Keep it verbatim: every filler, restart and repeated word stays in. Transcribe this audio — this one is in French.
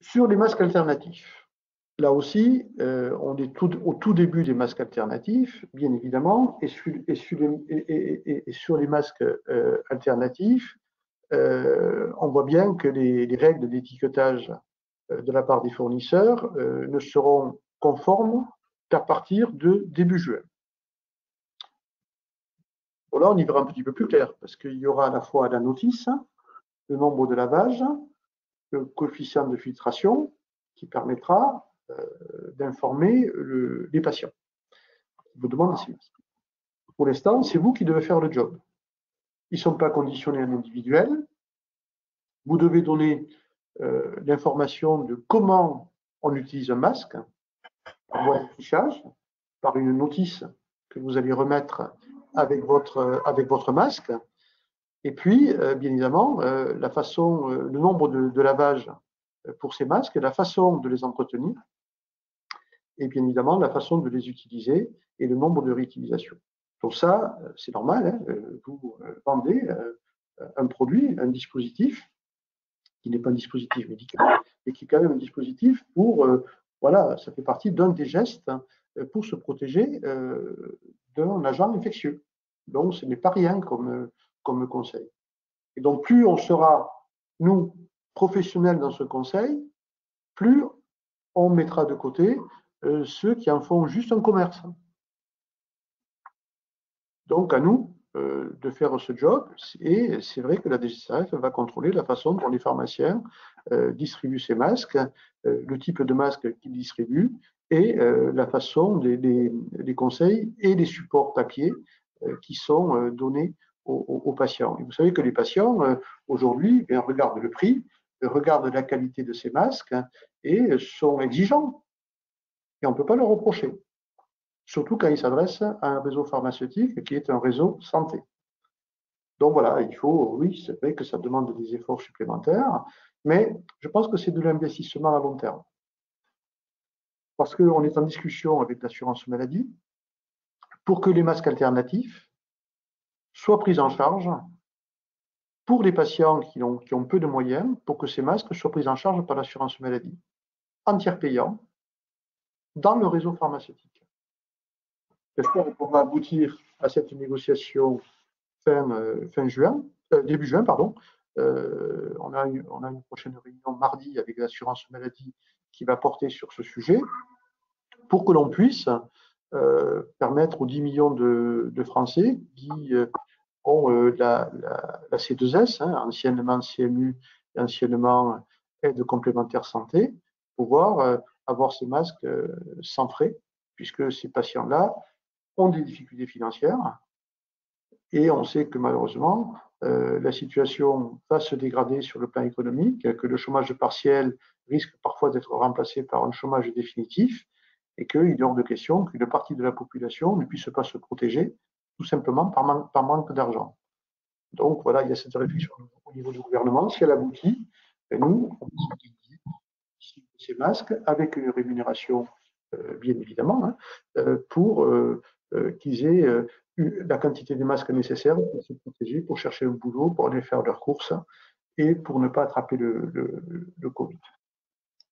Sur les masques alternatifs, là aussi, euh, on est tout, au tout début des masques alternatifs, bien évidemment, et sur, et sur, les, et, et, et sur les masques euh, alternatifs, euh, on voit bien que les, les règles d'étiquetage euh, de la part des fournisseurs euh, ne seront conformes qu'à partir de début juin. Bon, là, on y verra un petit peu plus clair, parce qu'il y aura à la fois la notice, le nombre de lavages, le coefficient de filtration, qui permettra euh, d'informer le, les patients. Je vous demande si, pour l'instant, c'est vous qui devez faire le job. Ils ne sont pas conditionnés en individuel. Vous devez donner euh, l'information de comment on utilise un masque, par affichage, par une notice que vous allez remettre avec votre, avec votre masque. Et puis, euh, bien évidemment, euh, la façon, euh, le nombre de, de lavages pour ces masques, la façon de les entretenir, et bien évidemment la façon de les utiliser et le nombre de réutilisations. Donc ça, c'est normal, hein, vous vendez un produit, un dispositif, qui n'est pas un dispositif médical, mais qui est quand même un dispositif pour, euh, voilà, ça fait partie d'un des gestes pour se protéger euh, d'un agent infectieux. Donc ce n'est pas rien comme, comme conseil. Et donc plus on sera, nous, professionnels dans ce conseil, plus on mettra de côté euh, ceux qui en font juste un commerce. Donc, à nous euh, de faire ce job. Et c'est vrai que la D G C A F va contrôler la façon dont les pharmaciens euh, distribuent ces masques, euh, le type de masque qu'ils distribuent et euh, la façon des, des, des, conseils et les supports papier euh, qui sont euh, donnés aux, aux, patients. Et vous savez que les patients, euh, aujourd'hui, regardent le prix, regardent la qualité de ces masques et sont exigeants. Et on ne peut pas le reprocher. Surtout quand il s'adresse à un réseau pharmaceutique qui est un réseau santé. Donc voilà, il faut, oui, c'est vrai que ça demande des efforts supplémentaires, mais je pense que c'est de l'investissement à long terme. Parce qu'on est en discussion avec l'assurance maladie pour que les masques alternatifs soient pris en charge pour les patients qui ont, qui ont peu de moyens, pour que ces masques soient pris en charge par l'assurance maladie, en tiers payant, dans le réseau pharmaceutique. J'espère qu'on va aboutir à cette négociation fin, euh, fin juin, euh, début juin, pardon. Euh, on, a une, on a une prochaine réunion mardi avec l'assurance maladie qui va porter sur ce sujet pour que l'on puisse euh, permettre aux dix millions de, de Français qui euh, ont euh, la, la, la C deux S, hein, anciennement C M U et anciennement aide complémentaire santé, pouvoir euh, avoir ces masques euh, sans frais, puisque ces patients-là ont des difficultés financières. Et on sait que malheureusement, euh, la situation va se dégrader sur le plan économique, que le chômage partiel risque parfois d'être remplacé par un chômage définitif et qu'il est hors de question qu'une partie de la population ne puisse pas se protéger tout simplement par, man par manque d'argent. Donc voilà, il y a cette réflexion au niveau du gouvernement. Si elle aboutit, nous, on va utiliser ces masques avec une rémunération, euh, bien évidemment, hein, euh, pour euh, euh, qu'ils aient euh, la quantité de masques nécessaires pour se protéger, pour chercher un boulot, pour aller faire leurs courses et pour ne pas attraper le, le, le Covid.